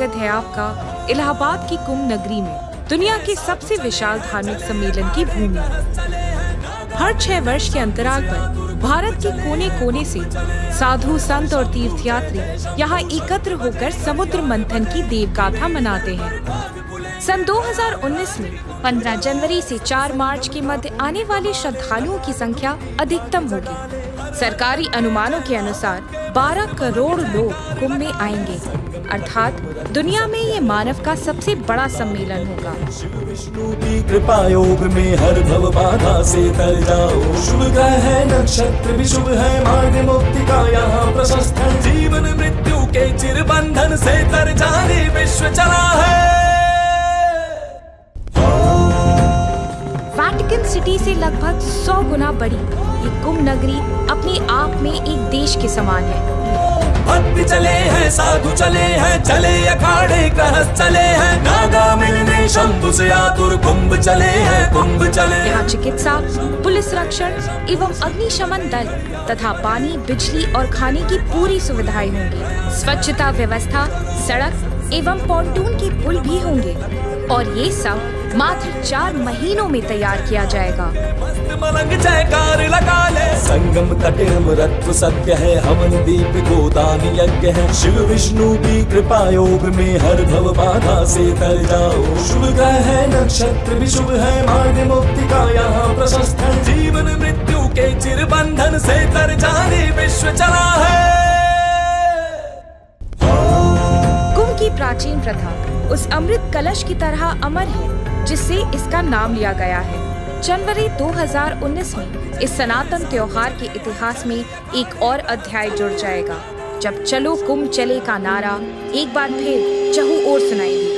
स्वागत है आपका इलाहाबाद की कुंभ नगरी में, दुनिया के सबसे विशाल धार्मिक सम्मेलन की भूमि। हर 6 वर्ष के अंतराल पर भारत के कोने कोने से साधु, संत और तीर्थयात्री यहाँ एकत्र होकर समुद्र मंथन की देवगाथा मनाते हैं। सन 2019 में 15 जनवरी से 4 मार्च के मध्य आने वाले श्रद्धालुओं की संख्या अधिकतम होगी। सरकारी अनुमानों के अनुसार 12 करोड़ लोग कुंभ में आएंगे, अर्थात दुनिया में ये मानव का सबसे बड़ा सम्मेलन होगा। विष्णु की कृपा योग में हर भव बाधा से तर जाओ। शुभ ग्रह है, नक्षत्र भी शुभ है, मार्ग मुक्ति का यहाँ प्रशस्त है। जीवन मृत्यु के चिर बंधन से तर जाने विश्व चला है। वेटिकन सिटी से लगभग 100 गुना बड़ी ये कुंभ नगरी अपने आप में एक देश के समान है। भक्त चले हैं, साधु चले हैं, चले अखाड़े गृहस्थ चले हैं, नागा मिलने शंभु से आतुर कुंभ चले हैं, कुंभ चले। यहाँ चिकित्सा, पुलिस रक्षण एवं अग्निशमन दल तथा पानी, बिजली और खाने की पूरी सुविधाएं होंगी। स्वच्छता व्यवस्था, सड़क एवं पॉन्टून के पुल भी होंगे और ये सब मात्र 4 महीनों में तैयार किया जाएगा। मलंग जयकार लगा ले। संगम तटे अमृत सत्य है, हवन दीप गोदान यज्ञ है। शिव विष्णु की कृपा योग में हर भव बाधा से तर जाओ। शुभ ग्रह है, नक्षत्र भी शुभ है, मार्ग मुक्ति का यहाँ प्रशस्त है। जीवन मृत्यु के चिर बंधन से तर जाने विश्व चला है। कुंभ की प्राचीन प्रथा उस अमृत कलश की तरह अमर है जिससे इसका नाम लिया गया है। जनवरी 2019 में इस सनातन त्योहार के इतिहास में एक और अध्याय जुड़ जाएगा, जब चलो कुंभ चले का नारा एक बार फिर चहुओर सुनाई देगा।